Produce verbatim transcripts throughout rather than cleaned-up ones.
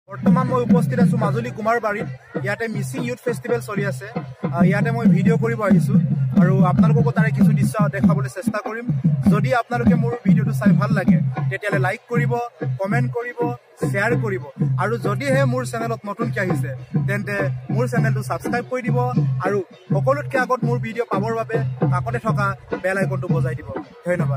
বৰ্তমান মই উপস্থিত আছো মাজুলী কুমাৰবাৰীত। ইয়াতে মিচিং ইউথ ফেষ্টিভেল চলি আছে। ইয়াতে মই ভিডিঅ' কৰিব আহিছো আৰু আপোনালোককো তাৰে কিছু দৃশ্য দেখাবলৈ চেষ্টা কৰিম। যদি আপোনালোকে মোৰ ভিডিঅ'টো চাই ভাল লাগে তেতিয়াহ'লে লাইক কৰিব, কমেণ্ট কৰিব, শ্বেয়াৰ কৰিব আৰু যদিহে মোৰ চেনেলত নতুনকৈ আহিছে তেন্তে মোৰ চেনেলটো ছাবস্ক্ৰাইব কৰি দিব আৰু সকলোতকৈ আগত মোৰ ভিডিঅ' পাবৰ বাবে কাষতে থকা বেল আইকনটো বজাই দিব। ধন্যবাদ।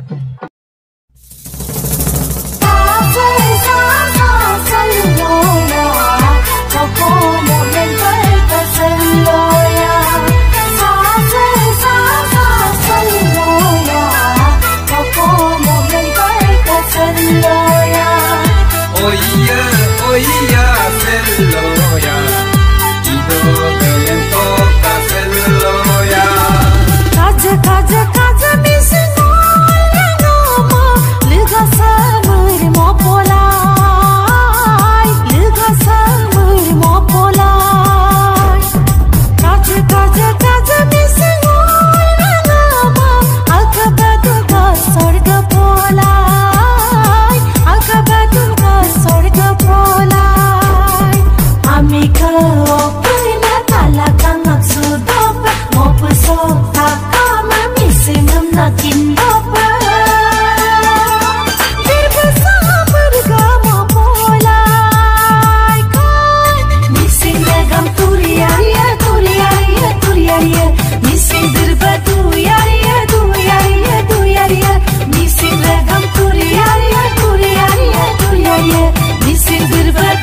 Oía, oía, celoya, y no me toca celoya. Kaja, kaja, kaja, misnoya nama, liga samur mo polai, liga samur mo polai. Kaja, kaja, kaja, misnoya nama, akabatu ka sarga polai, akabatu ka sarga polai. Amika opina talaga magsudop, mo puso takama misinam na kindop. Dirba samarga mo polai kai, mising nagam turiyariya turiyariya turiyariya, mising dirba tuyariya tuyariya tuyariya, mising nagam turiyariya turiyariya turiyariya, mising dirba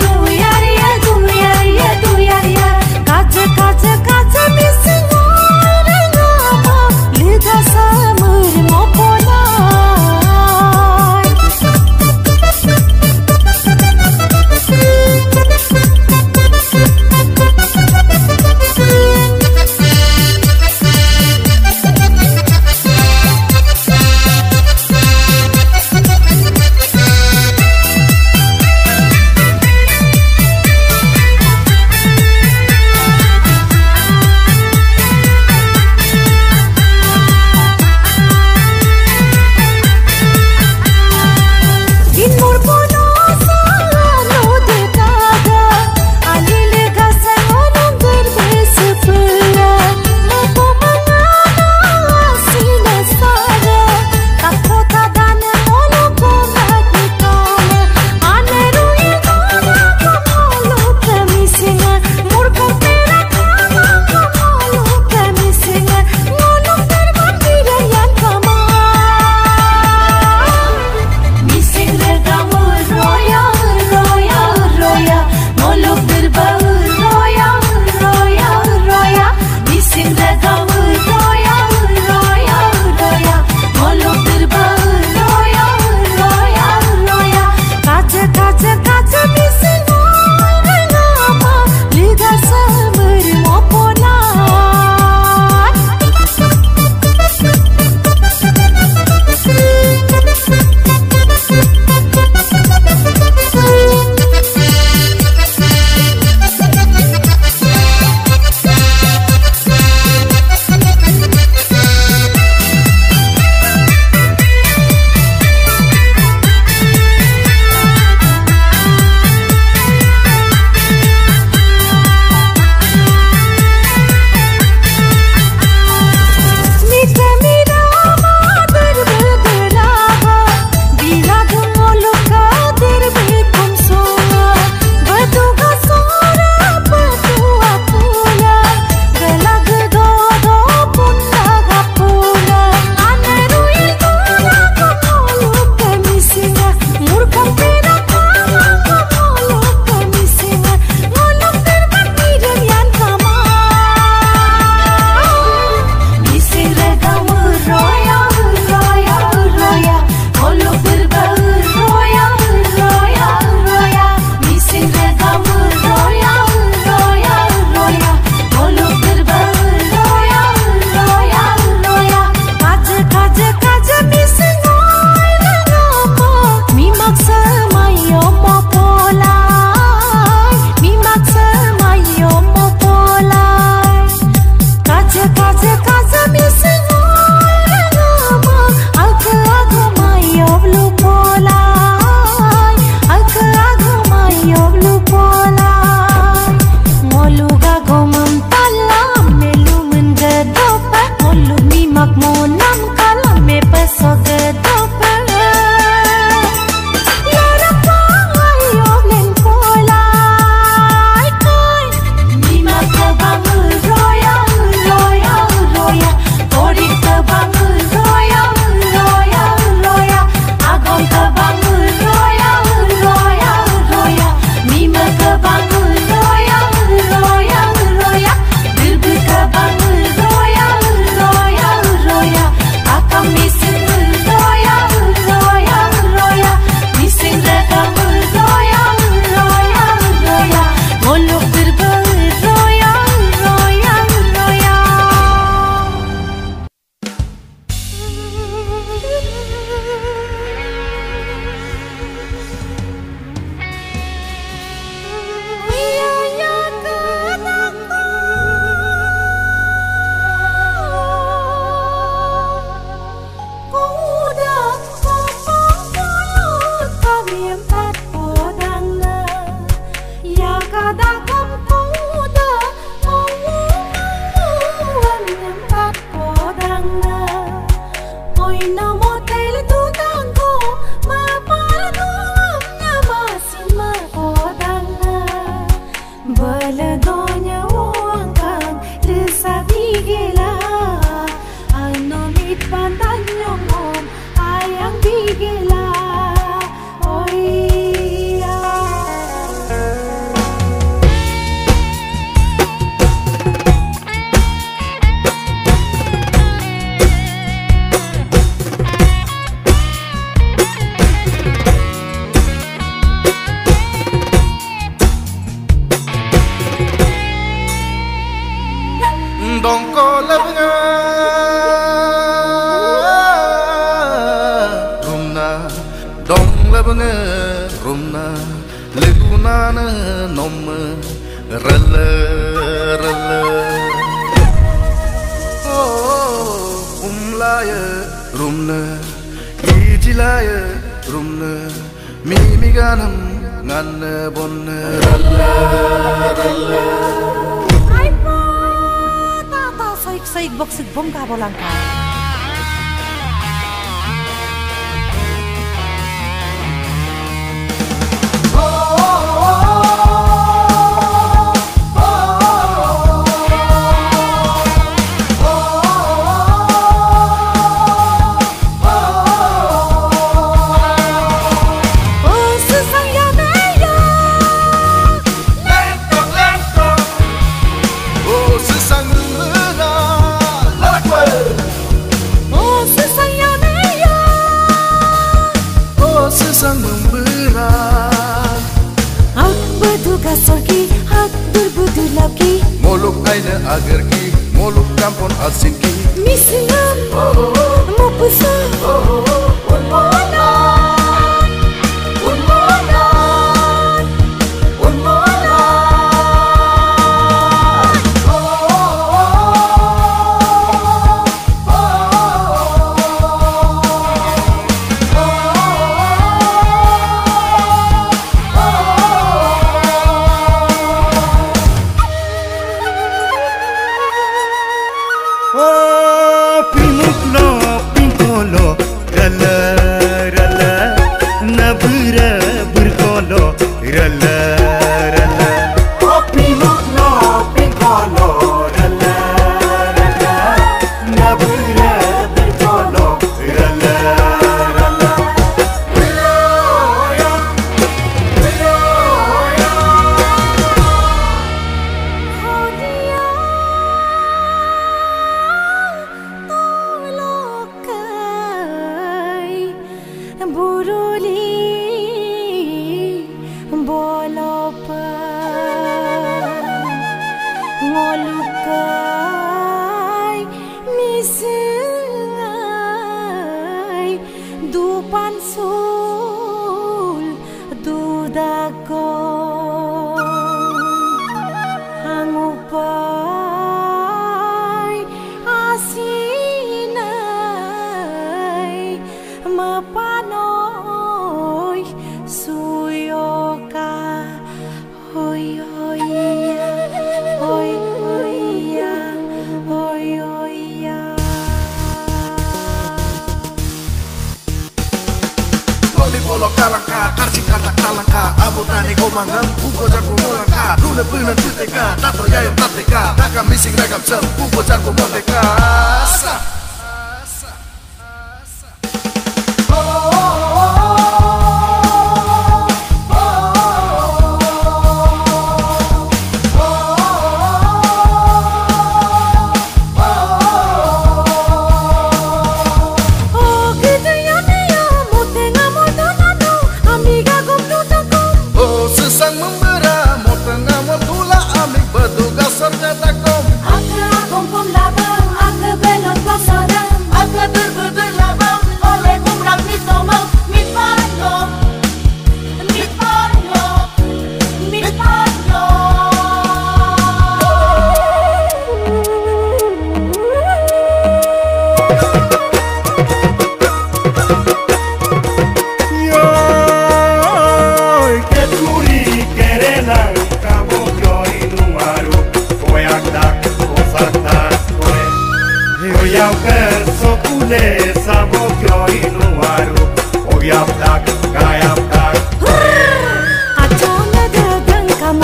dong ko labnga rumna dong labnga rumna leguna na nom rala rala oh umlaya rumna ijilaya rumna mimi ganam ngan bon rala rala Saig bok sigbom ka bolang ka. Moluk aina agar ki, moluk kampon asing ki. Misingan, mau pesan, unmolan, unmolan, unmolan.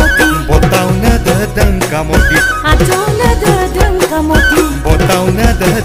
Botau na